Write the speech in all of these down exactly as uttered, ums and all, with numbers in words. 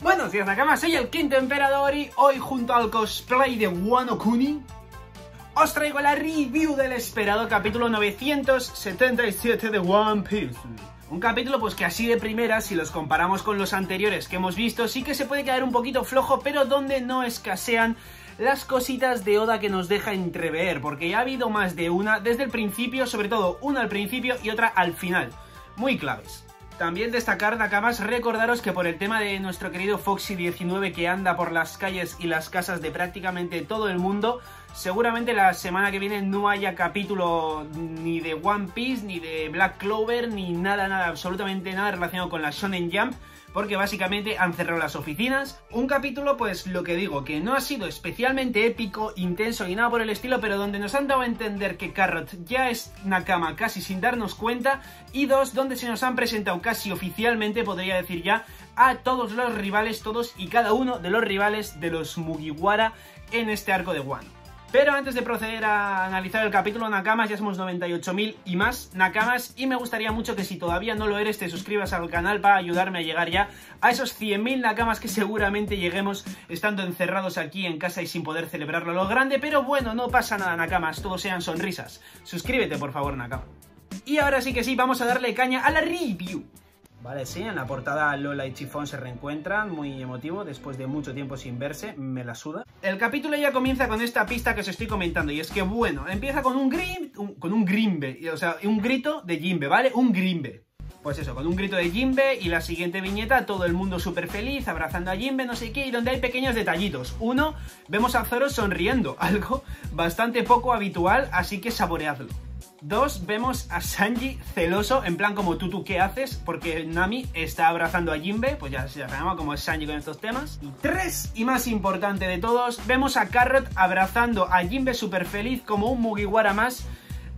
Buenos días, Nakamas, soy el Quinto Emperador y hoy, junto al cosplay de Wano Kuni, os traigo la review del esperado capítulo novecientos setenta y siete de One Piece. Un capítulo pues que así de primera, si los comparamos con los anteriores que hemos visto, sí que se puede quedar un poquito flojo, pero donde no escasean las cositas de Oda que nos deja entrever, porque ya ha habido más de una desde el principio, sobre todo una al principio y otra al final, muy claves. También destacar, Nakamas, recordaros que por el tema de nuestro querido Foxy diecinueve que anda por las calles y las casas de prácticamente todo el mundo, seguramente la semana que viene no haya capítulo ni de One Piece, ni de Black Clover, ni nada, nada, absolutamente nada relacionado con la Shonen Jump, porque básicamente han cerrado las oficinas. Un capítulo, pues lo que digo, que no ha sido especialmente épico, intenso y nada por el estilo, pero donde nos han dado a entender que Carrot ya es Nakama casi sin darnos cuenta, y dos, donde se nos han presentado casi oficialmente, podría decir ya, a todos los rivales, todos y cada uno de los rivales de los Mugiwara en este arco de Wano. Pero antes de proceder a analizar el capítulo, Nakamas, ya somos noventa y ocho mil y más Nakamas, y me gustaría mucho que si todavía no lo eres te suscribas al canal para ayudarme a llegar ya a esos cien mil Nakamas que seguramente lleguemos estando encerrados aquí en casa y sin poder celebrarlo a lo grande, pero bueno, no pasa nada, Nakamas, todos sean sonrisas. Suscríbete, por favor, Nakama. Y ahora sí que sí, vamos a darle caña a la review. Vale, sí, en la portada Lola y Chiffon se reencuentran, muy emotivo, después de mucho tiempo sin verse, me la suda. El capítulo ya comienza con esta pista que os estoy comentando, y es que, bueno, empieza con un grim, un, con un grimbe, o sea, un grito de Jinbe, ¿vale? Un grimbe. Pues eso, con un grito de Jinbe, y la siguiente viñeta, todo el mundo súper feliz, abrazando a Jinbe, no sé qué, y donde hay pequeños detallitos. Uno, vemos a Zoro sonriendo, algo bastante poco habitual, así que saboreadlo. Dos, vemos a Sanji celoso, en plan como tú, tú, ¿qué haces? Porque Nami está abrazando a Jinbe, pues ya se llama como es Sanji con estos temas. Y tres, y más importante de todos, vemos a Carrot abrazando a Jinbe súper feliz como un Mugiwara más.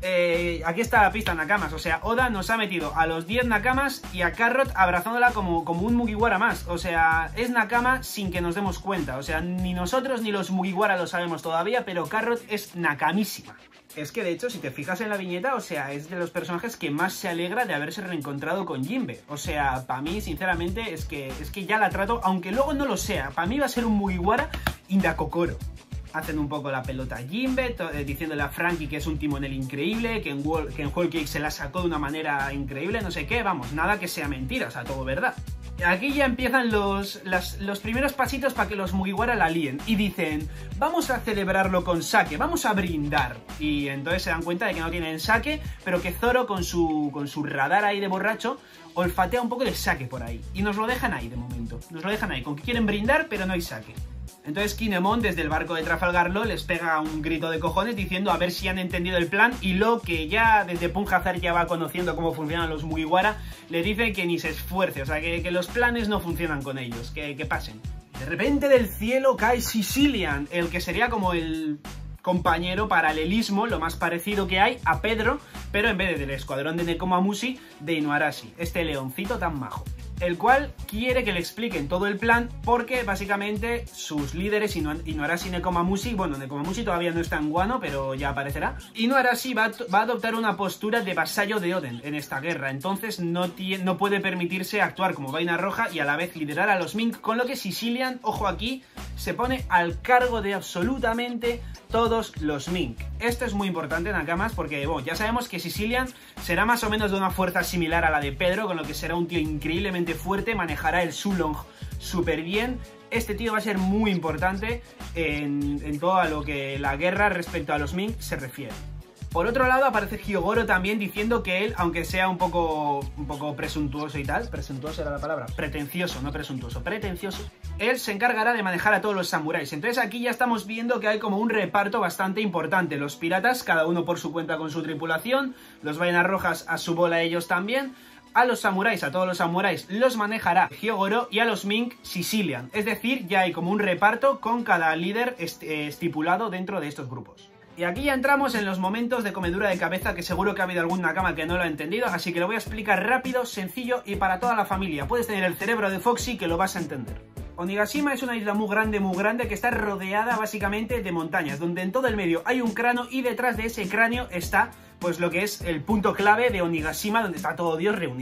Eh, aquí está la pista, Nakamas, o sea, Oda nos ha metido a los diez Nakamas y a Carrot abrazándola como, como un Mugiwara más. O sea, es Nakama sin que nos demos cuenta, o sea, ni nosotros ni los Mugiwara lo sabemos todavía, pero Carrot es Nakamísima. Es que de hecho, si te fijas en la viñeta, o sea, es de los personajes que más se alegra de haberse reencontrado con Jinbe. O sea, para mí, sinceramente, es que, es que ya la trato, aunque luego no lo sea, para mí va a ser un Mugiwara Indakokoro. Hacen un poco la pelota a Jinbe, eh, diciéndole a Franky que es un timonel increíble, que en, Wall, que en Whole Cake se la sacó de una manera increíble, no sé qué, vamos, nada que sea mentira, o sea, todo verdad. Aquí ya empiezan los, las, los primeros pasitos para que los Mugiwara la líen y dicen, vamos a celebrarlo con sake, vamos a brindar. Y entonces se dan cuenta de que no tienen sake, pero que Zoro con su, con su radar ahí de borracho olfatea un poco de sake por ahí. Y nos lo dejan ahí de momento, nos lo dejan ahí, con que quieren brindar pero no hay sake. Entonces Kinemon desde el barco de Trafalgar Law les pega un grito de cojones diciendo a ver si han entendido el plan, y Law, que ya desde Punjazar ya va conociendo cómo funcionan los Mugiwara, le dice que ni se esfuerce, o sea que, que los planes no funcionan con ellos, que, que pasen. De repente del cielo cae Sicilian, el que sería como el compañero paralelismo, lo más parecido que hay a Pedro, pero en vez del escuadrón de Nekomamushi, de Inuarashi, este leoncito tan majo. El cual quiere que le expliquen todo el plan porque básicamente sus líderes, Inuarashi y Nekomamushi, bueno, Nekomamushi todavía no está en Wano, pero ya aparecerá, Inuarashi va, va a adoptar una postura de vasallo de Oden en esta guerra, entonces no, no puede permitirse actuar como vaina roja y a la vez liderar a los Mink, con lo que Sicilian, ojo aquí, se pone al cargo de absolutamente todos los Mink. Esto es muy importante, Nakamas, porque bueno, ya sabemos que Sicilian será más o menos de una fuerza similar a la de Pedro, con lo que será un tío increíblemente fuerte, manejará el Sulong súper bien. Este tío va a ser muy importante en, en todo lo que la guerra respecto a los Mink se refiere. Por otro lado aparece Hyogoro también diciendo que él, aunque sea un poco, un poco presuntuoso y tal, presuntuoso era la palabra, pretencioso, no presuntuoso, pretencioso, él se encargará de manejar a todos los samuráis. Entonces aquí ya estamos viendo que hay como un reparto bastante importante. Los piratas, cada uno por su cuenta con su tripulación, los vainas rojas a su bola ellos también. A los samuráis, a todos los samuráis los manejará Hyogoro, y a los Mink Sicilian. Es decir, ya hay como un reparto con cada líder est estipulado dentro de estos grupos. Y aquí ya entramos en los momentos de comedura de cabeza, que seguro que ha habido algún Nakama que no lo ha entendido, así que lo voy a explicar rápido, sencillo y para toda la familia. Puedes tener el cerebro de Foxy que lo vas a entender. Onigashima es una isla muy grande, muy grande, que está rodeada básicamente de montañas, donde en todo el medio hay un cráneo y detrás de ese cráneo está pues lo que es el punto clave de Onigashima, donde está todo Dios reunido.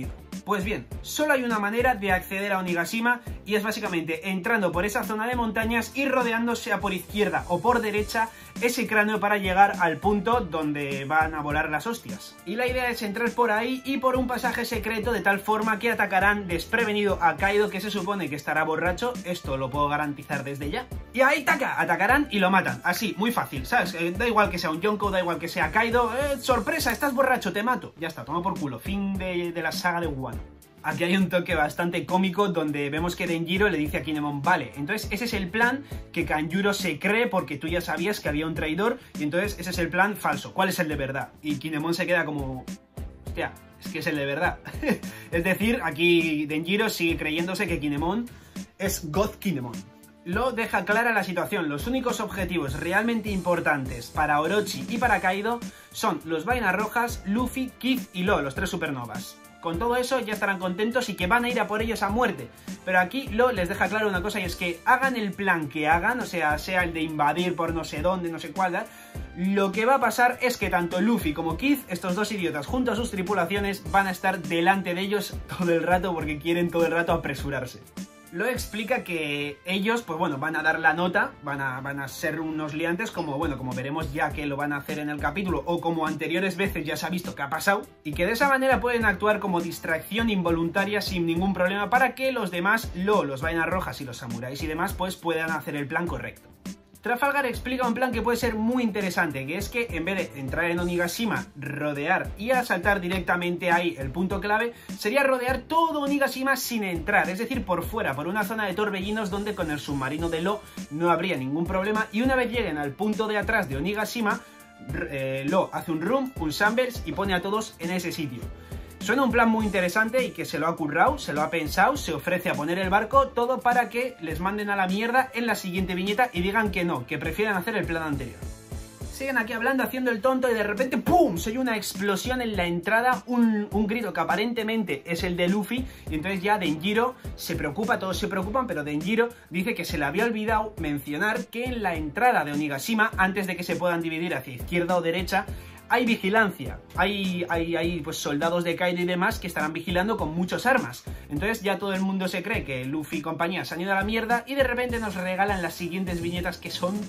Pues bien, solo hay una manera de acceder a Onigashima y es básicamente entrando por esa zona de montañas y rodeándose a por izquierda o por derecha ese cráneo para llegar al punto donde van a volar las hostias. Y la idea es entrar por ahí y por un pasaje secreto de tal forma que atacarán desprevenido a Kaido, que se supone que estará borracho, esto lo puedo garantizar desde ya. Y ahí taca, atacarán y lo matan, así, muy fácil, ¿sabes? Eh, da igual que sea un Yonko, da igual que sea Kaido, eh, sorpresa, estás borracho, te mato. Ya está, toma por culo, fin de, de la saga de Wano. Aquí hay un toque bastante cómico donde vemos que Denjiro le dice a Kinemon, vale, entonces ese es el plan que Kanjuro se cree porque tú ya sabías que había un traidor y entonces ese es el plan falso, ¿cuál es el de verdad? Y Kinemon se queda como, hostia, es que es el de verdad. Es decir, aquí Denjiro sigue creyéndose que Kinemon es God Kinemon. Lo deja clara la situación, los únicos objetivos realmente importantes para Orochi y para Kaido son los Vainas Rojas, Luffy, Kid y Law, los tres supernovas. Con todo eso ya estarán contentos y que van a ir a por ellos a muerte. Pero aquí Law les deja claro una cosa y es que hagan el plan que hagan, o sea, sea el de invadir por no sé dónde, no sé cuál, lo que va a pasar es que tanto Luffy como Kid, estos dos idiotas junto a sus tripulaciones, van a estar delante de ellos todo el rato porque quieren todo el rato apresurarse. Lo explica que ellos, pues bueno, van a dar la nota, van a, van a ser unos liantes, como bueno, como veremos ya que lo van a hacer en el capítulo, o como anteriores veces ya se ha visto que ha pasado, y que de esa manera pueden actuar como distracción involuntaria sin ningún problema para que los demás, lo, los Vainas Rojas y los samuráis y demás, pues puedan hacer el plan correcto. Trafalgar explica un plan que puede ser muy interesante, que es que en vez de entrar en Onigashima, rodear y asaltar directamente ahí el punto clave, sería rodear todo Onigashima sin entrar, es decir, por fuera, por una zona de torbellinos donde con el submarino de Law no habría ningún problema, y una vez lleguen al punto de atrás de Onigashima, eh, Law hace un room, un Sunburst y pone a todos en ese sitio. Suena un plan muy interesante y que se lo ha currado, se lo ha pensado, se ofrece a poner el barco, todo para que les manden a la mierda en la siguiente viñeta y digan que no, que prefieren hacer el plan anterior. Siguen aquí hablando, haciendo el tonto y de repente ¡pum! Se oye una explosión en la entrada, un, un grito que aparentemente es el de Luffy y entonces ya Denjiro se preocupa, todos se preocupan, pero Denjiro dice que se le había olvidado mencionar que en la entrada de Onigashima, antes de que se puedan dividir hacia izquierda o derecha, hay vigilancia, hay, hay, hay pues soldados de Kaido y demás que estarán vigilando con muchas armas. Entonces ya todo el mundo se cree que Luffy y compañía se han ido a la mierda y de repente nos regalan las siguientes viñetas que son...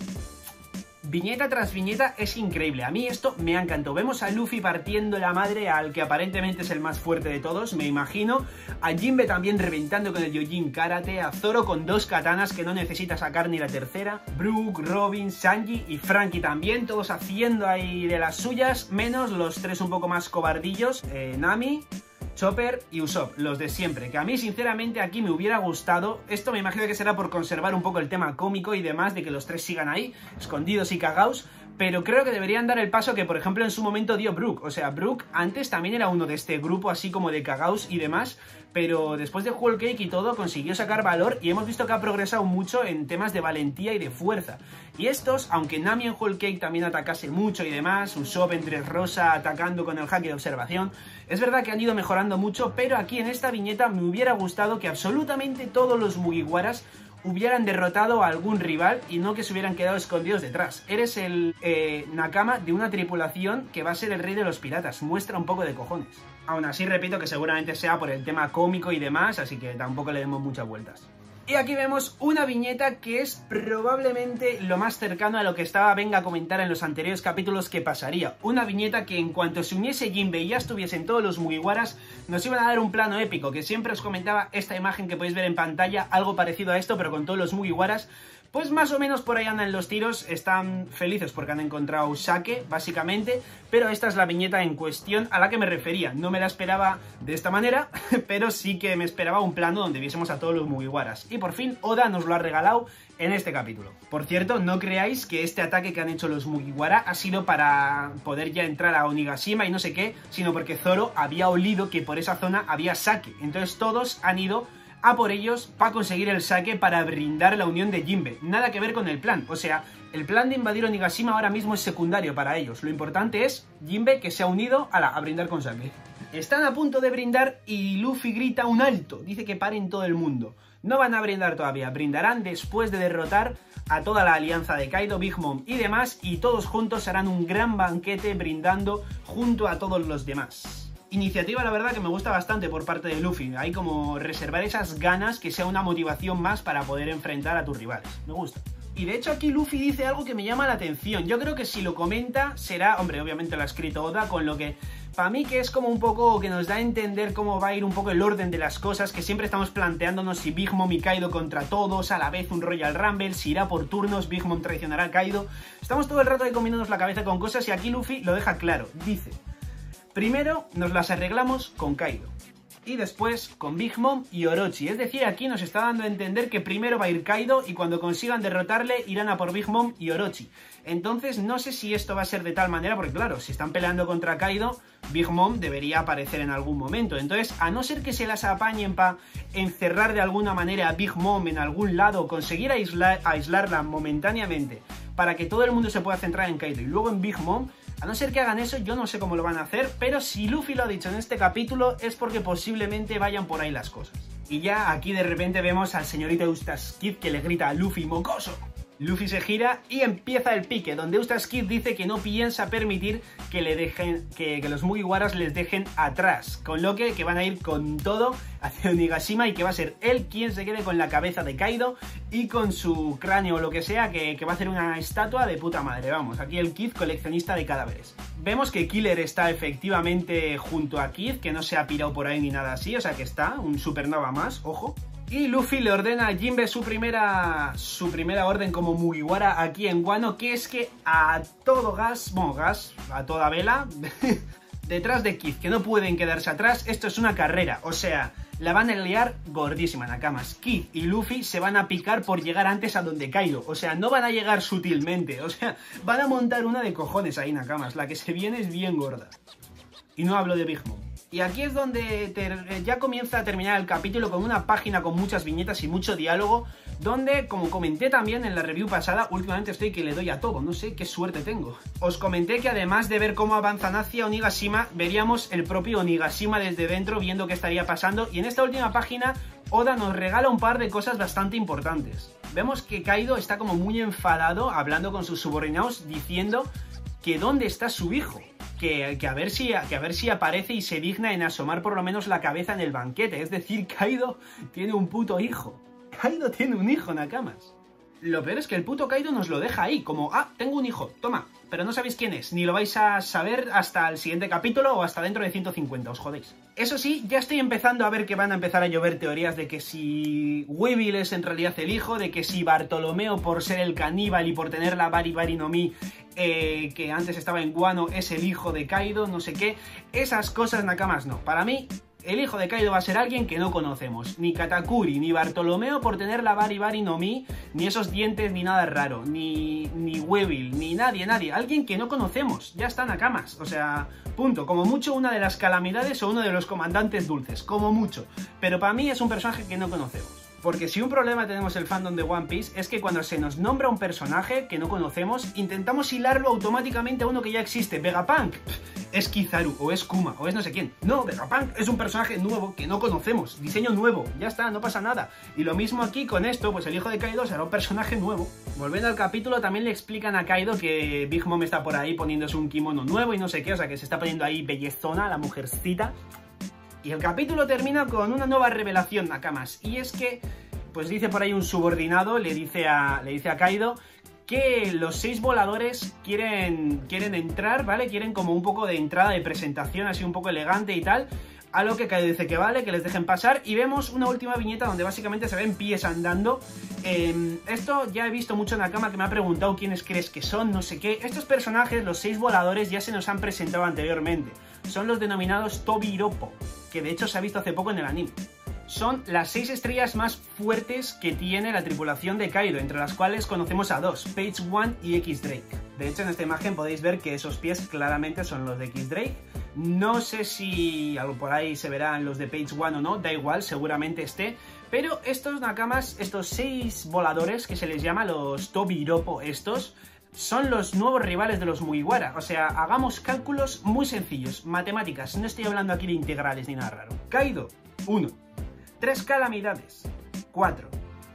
Viñeta tras viñeta es increíble, a mí esto me ha encantado. Vemos a Luffy partiendo la madre al que aparentemente es el más fuerte de todos, me imagino. A Jinbe también reventando con el Yojin Karate, a Zoro con dos katanas que no necesita sacar ni la tercera, Brook, Robin, Sanji y Franky también, todos haciendo ahí de las suyas, menos los tres un poco más cobardillos, eh, Nami, Chopper y Usopp, los de siempre, que a mí sinceramente aquí me hubiera gustado. Esto me imagino que será por conservar un poco el tema cómico y demás, de que los tres sigan ahí, escondidos y cagaos, pero creo que deberían dar el paso que por ejemplo en su momento dio Brook. O sea, Brook antes también era uno de este grupo así como de cagaos y demás, pero después de Whole Cake y todo consiguió sacar valor y hemos visto que ha progresado mucho en temas de valentía y de fuerza. Y estos, aunque Nami en Whole Cake también atacase mucho y demás, Usopp en Dressrosa atacando con el hack de observación, es verdad que han ido mejorando mucho, pero aquí en esta viñeta me hubiera gustado que absolutamente todos los Mugiwaras hubieran derrotado a algún rival y no que se hubieran quedado escondidos detrás. Eres el eh, Nakama de una tripulación que va a ser el rey de los piratas. Muestra un poco de cojones. Aún así, repito que seguramente sea por el tema cómico y demás, así que tampoco le demos muchas vueltas. Y aquí vemos una viñeta que es probablemente lo más cercano a lo que estaba venga a comentar en los anteriores capítulos que pasaría. Una viñeta que en cuanto se uniese Jinbe y ya estuviesen todos los Mugiwaras, nos iban a dar un plano épico, que siempre os comentaba esta imagen que podéis ver en pantalla, algo parecido a esto, pero con todos los Mugiwaras. Pues más o menos por ahí andan los tiros, están felices porque han encontrado sake, básicamente, pero esta es la viñeta en cuestión a la que me refería. No me la esperaba de esta manera, pero sí que me esperaba un plano donde viésemos a todos los Mugiwaras. Y por fin Oda nos lo ha regalado en este capítulo. Por cierto, no creáis que este ataque que han hecho los Mugiwara ha sido para poder ya entrar a Onigashima y no sé qué, sino porque Zoro había olido que por esa zona había sake. Entonces todos han ido a por ellos para conseguir el sake para brindar la unión de Jinbe. Nada que ver con el plan. O sea, el plan de invadir Onigashima ahora mismo es secundario para ellos. Lo importante es Jinbe que se ha unido a, la, a brindar con sake. Están a punto de brindar y Luffy grita un alto. Dice que paren todo el mundo. No van a brindar todavía. Brindarán después de derrotar a toda la alianza de Kaido, Big Mom y demás. Y todos juntos harán un gran banquete brindando junto a todos los demás. Iniciativa, la verdad, que me gusta bastante por parte de Luffy. Hay como reservar esas ganas que sea una motivación más para poder enfrentar a tus rivales. Me gusta. Y de hecho aquí Luffy dice algo que me llama la atención. Yo creo que si lo comenta será... Hombre, obviamente lo ha escrito Oda, con lo que... Para mí que es como un poco que nos da a entender cómo va a ir un poco el orden de las cosas, que siempre estamos planteándonos si Big Mom y Kaido contra todos, a la vez un Royal Rumble, si irá por turnos, Big Mom traicionará a Kaido. Estamos todo el rato ahí comiéndonos la cabeza con cosas y aquí Luffy lo deja claro. Dice... Primero nos las arreglamos con Kaido y después con Big Mom y Orochi. Es decir, aquí nos está dando a entender que primero va a ir Kaido y cuando consigan derrotarle irán a por Big Mom y Orochi. Entonces no sé si esto va a ser de tal manera, porque claro, si están peleando contra Kaido, Big Mom debería aparecer en algún momento. Entonces, a no ser que se las apañen para encerrar de alguna manera a Big Mom en algún lado, conseguir aislar, aislarla momentáneamente para que todo el mundo se pueda centrar en Kaido y luego en Big Mom, a no ser que hagan eso, yo no sé cómo lo van a hacer, pero si Luffy lo ha dicho en este capítulo es porque posiblemente vayan por ahí las cosas. Y ya aquí de repente vemos al señorito Eustace Kid que le grita a Luffy ¡mocoso! Luffy se gira y empieza el pique, donde Eustace Kid dice que no piensa permitir que le dejen, que, que los Mugiwaras les dejen atrás, con lo que, que van a ir con todo hacia Onigashima y que va a ser él quien se quede con la cabeza de Kaido y con su cráneo o lo que sea, que, que va a hacer una estatua de puta madre, vamos, aquí el Kid coleccionista de cadáveres. Vemos que Killer está efectivamente junto a Kid, que no se ha pirado por ahí ni nada así, o sea que está, un supernova más, ojo. Y Luffy le ordena a Jinbe su primera, su primera orden como Mugiwara aquí en Wano, que es que a todo gas, bueno, gas, a toda vela, detrás de Kid, que no pueden quedarse atrás, esto es una carrera, o sea, la van a liar gordísima, Nakamas. Kid y Luffy se van a picar por llegar antes a donde Kaido, o sea, no van a llegar sutilmente, o sea, van a montar una de cojones ahí, Nakamas, la que se viene es bien gorda. Y no hablo de Big Mom. Y aquí es donde ter, ya comienza a terminar el capítulo con una página con muchas viñetas y mucho diálogo, donde, como comenté también en la review pasada, últimamente estoy que le doy a todo, no sé qué suerte tengo. Os comenté que además de ver cómo avanzan hacia Onigashima, veríamos el propio Onigashima desde dentro viendo qué estaría pasando, y en esta última página Oda nos regala un par de cosas bastante importantes. Vemos que Kaido está como muy enfadado hablando con sus subordinados diciendo que dónde está su hijo. Que, que, a ver si, que a ver si aparece y se digna en asomar por lo menos la cabeza en el banquete. Es decir, Kaido tiene un puto hijo. Kaido tiene un hijo, Nakamas. Lo peor es que el puto Kaido nos lo deja ahí, como, ah, tengo un hijo, toma, pero no sabéis quién es, ni lo vais a saber hasta el siguiente capítulo o hasta dentro de ciento cincuenta, os jodéis. Eso sí, ya estoy empezando a ver que van a empezar a llover teorías de que si Weevil es en realidad el hijo, de que si Bartolomeo, por ser el caníbal y por tener la Bari Bari no Mi, eh, que antes estaba en Wano, es el hijo de Kaido, no sé qué. Esas cosas, Nakamas, no. Para mí, el hijo de Kaido va a ser alguien que no conocemos. Ni Katakuri, ni Bartolomeo por tener la Bari Bari no Mi, ni esos dientes, ni nada raro. Ni, ni Weevil, ni nadie, nadie. Alguien que no conocemos. Ya está, Nakamas. O sea, punto. Como mucho una de las calamidades o uno de los comandantes dulces. Como mucho. Pero para mí es un personaje que no conocemos. Porque si un problema tenemos el fandom de One Piece es que cuando se nos nombra un personaje que no conocemos, intentamos hilarlo automáticamente a uno que ya existe. Vegapunk es Kizaru, o es Kuma, o es no sé quién. No, Vegapunk es un personaje nuevo que no conocemos, diseño nuevo, ya está, no pasa nada. Y lo mismo aquí con esto, pues el hijo de Kaido será un personaje nuevo. Volviendo al capítulo, también le explican a Kaido que Big Mom está por ahí poniéndose un kimono nuevo y no sé qué, o sea que se está poniendo ahí bellezona, la mujercita. Y el capítulo termina con una nueva revelación, Nakamas, y es que, pues dice por ahí un subordinado, le dice a, le dice a Kaido que los seis voladores quieren, quieren entrar, ¿vale? Quieren como un poco de entrada de presentación, así un poco elegante y tal, a lo que Kaido dice que vale, que les dejen pasar, y vemos una última viñeta donde básicamente se ven pies andando. Eh, esto ya he visto mucho en la cama que me ha preguntado quiénes crees que son, no sé qué. Estos personajes, los seis voladores, ya se nos han presentado anteriormente. Son los denominados Tobiropo, que de hecho se ha visto hace poco en el anime. Son las seis estrellas más fuertes que tiene la tripulación de Kaido, entre las cuales conocemos a dos, Page One y X-Drake. De hecho, en esta imagen podéis ver que esos pies claramente son los de X-Drake. No sé si algo por ahí se verán los de Page One o no, da igual, seguramente esté. Pero estos Nakamas, estos seis voladores que se les llama los Tobiropo estos, son los nuevos rivales de los Mugiwara. O sea, hagamos cálculos muy sencillos, matemáticas, no estoy hablando aquí de integrales ni nada raro. Kaido, uno. Tres calamidades, cuatro.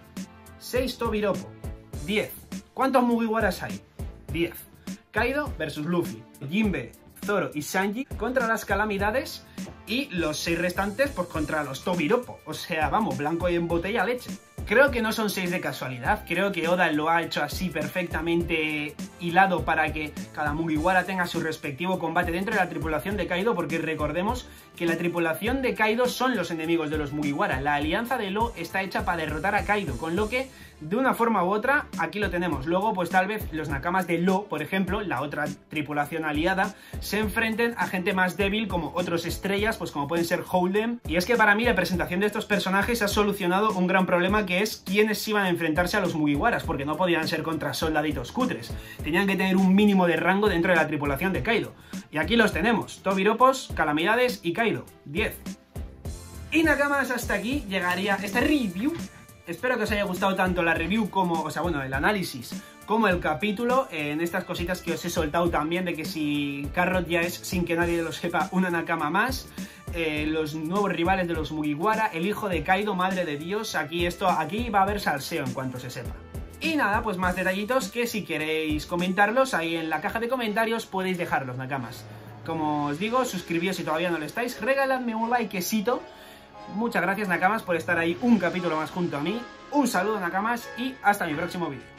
seis Tobiropo, diez. ¿Cuántos Mugiwaras hay? diez. Kaido versus Luffy. Jinbe, Zoro y Sanji contra las Calamidades y los seis restantes pues contra los Tobiropo. O sea, vamos, blanco y en botella leche. Creo que no son seis de casualidad, creo que Oda lo ha hecho así perfectamente hilado para que cada Mugiwara tenga su respectivo combate dentro de la tripulación de Kaido, porque recordemos que la tripulación de Kaido son los enemigos de los Mugiwara. La alianza de Law está hecha para derrotar a Kaido, con lo que de una forma u otra aquí lo tenemos. Luego pues tal vez los Nakamas de Law, por ejemplo, la otra tripulación aliada, se enfrenten a gente más débil como otros estrellas, pues como pueden ser Hold'em. Y es que para mí la presentación de estos personajes ha solucionado un gran problema, que es quiénes iban a enfrentarse a los Mugiwaras, porque no podían ser contra soldaditos cutres, tenían que tener un mínimo de rango dentro de la tripulación de Kaido. Y aquí los tenemos, Tobiropos, Calamidades y Kaido, diez. Y Nakamas, hasta aquí llegaría esta review. Espero que os haya gustado tanto la review como, o sea, bueno, el análisis, como el capítulo, en estas cositas que os he soltado también, de que si Carrot ya es, sin que nadie lo sepa, una Nakama más, eh, los nuevos rivales de los Mugiwara, el hijo de Kaido, madre de Dios, aquí esto, aquí va a haber salseo en cuanto se sepa. Y nada, pues más detallitos que si queréis comentarlos, ahí en la caja de comentarios podéis dejarlos, Nakamas. Como os digo, suscribíos si todavía no lo estáis, regaladme un likecito. Muchas gracias, Nakamas, por estar ahí un capítulo más junto a mí. Un saludo, Nakamas, y hasta mi próximo vídeo.